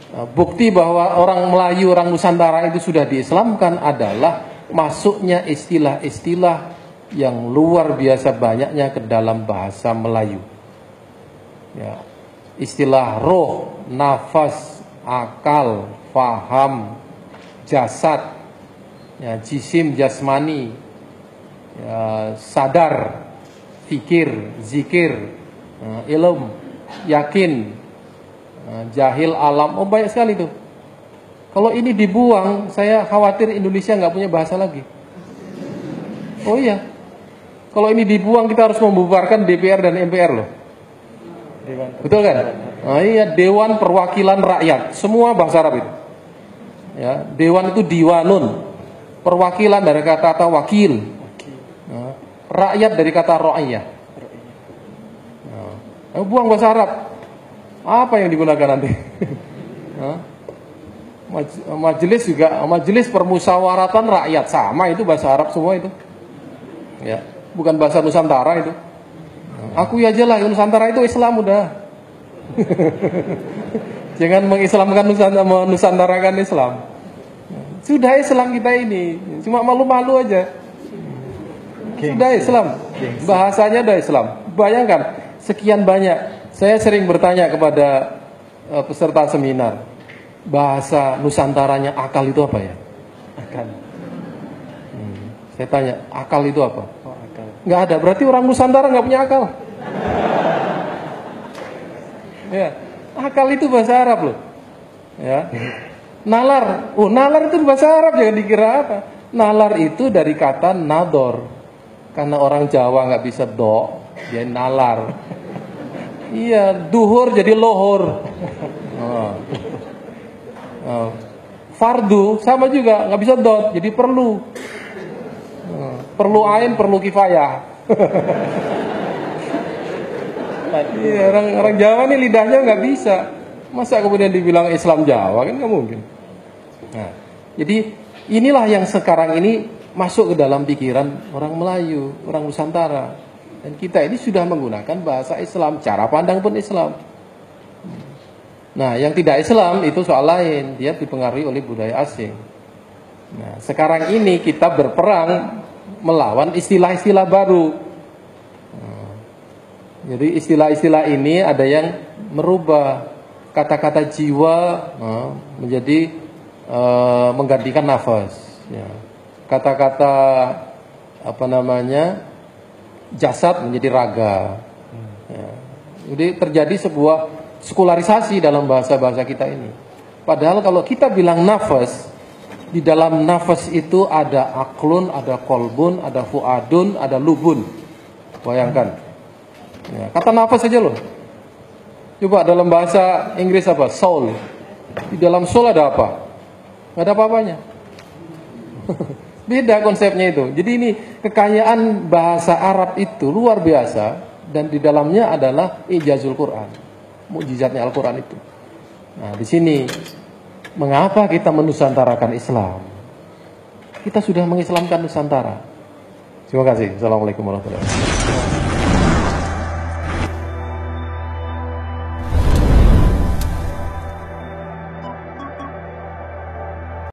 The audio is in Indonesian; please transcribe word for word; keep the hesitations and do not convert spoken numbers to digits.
bukti bahwa orang Melayu, orang Nusantara itu sudah diislamkan adalah masuknya istilah-istilah yang luar biasa banyaknya ke dalam bahasa Melayu. Ya, istilah roh, nafas, akal, faham, jasad, ya, jisim, jasmani, ya, sadar, fikir, zikir, uh, ilm, yakin, uh, jahil, alam, oh banyak sekali itu. Kalau ini dibuang, saya khawatir Indonesia nggak punya bahasa lagi. Oh iya, kalau ini dibuang kita harus membubarkan D P R dan M P R loh. Dewan. Betul kan? Nah, iya, Dewan Perwakilan Rakyat, semua bahasa Arab itu. Ya, Dewan itu diwanun, perwakilan dari kata-kata wakil, nah, rakyat dari kata ra'iyah. Nah, buang bahasa Arab, apa yang digunakan nanti? Nah, majelis juga, majelis permusyawaratan rakyat, sama itu bahasa Arab semua itu. Ya, bukan bahasa Nusantara itu. Aku aja lah, Nusantara itu Islam udah. Jangan mengislamkan Nusantara, menusantarakan Islam. Sudah Islam kita ini, cuma malu-malu aja. Sudah Islam, bahasanya udah Islam. Bayangkan, sekian banyak. Saya sering bertanya kepada uh, peserta seminar, bahasa Nusantaranya akal itu apa ya? Akal. Hmm. Saya tanya, akal itu apa? Oh, akal. Nggak ada, berarti orang Nusantara nggak punya akal. Ya, akal itu bahasa Arab loh. Ya, nalar, oh nalar itu bahasa Arab, jangan dikira apa. Nalar itu dari kata nador, karena orang Jawa nggak bisa do, dia nalar. Iya, duhur jadi lohor. Oh. Oh. Fardu sama juga nggak bisa dot, jadi perlu. Oh. Perlu ain, perlu kifayah. Iya, orang orang Jawa nih lidahnya nggak bisa. Masa kemudian dibilang Islam Jawa, kan nggak mungkin. Nah, jadi inilah yang sekarang ini masuk ke dalam pikiran orang Melayu, orang Nusantara. Dan kita ini sudah menggunakan bahasa Islam, cara pandang pun Islam. Nah, yang tidak Islam itu soal lain, dia dipengaruhi oleh budaya asing. Nah, sekarang ini kita berperang melawan istilah-istilah baru. Jadi istilah-istilah ini ada yang merubah kata-kata jiwa uh, menjadi uh, menggantikan nafas. Ya. Kata-kata apa namanya jasad menjadi raga. Ya. Jadi terjadi sebuah sekularisasi dalam bahasa-bahasa kita ini. Padahal kalau kita bilang nafas, di dalam nafas itu ada aklun, ada kolbun, ada fuadun, ada lubun. Bayangkan. Ya, kata nafas saja loh. Coba dalam bahasa Inggris apa? Soul. Di dalam soul ada apa? Nggak ada apa-apanya. Beda konsepnya itu. Jadi ini kekayaan bahasa Arab itu luar biasa. Dan di dalamnya adalah ijazul Quran. Mukjizatnya Al-Quran itu. Nah, di sini mengapa kita menusantarakan Islam? Kita sudah mengislamkan Nusantara. Terima kasih. Assalamualaikum warahmatullahi wabarakatuh.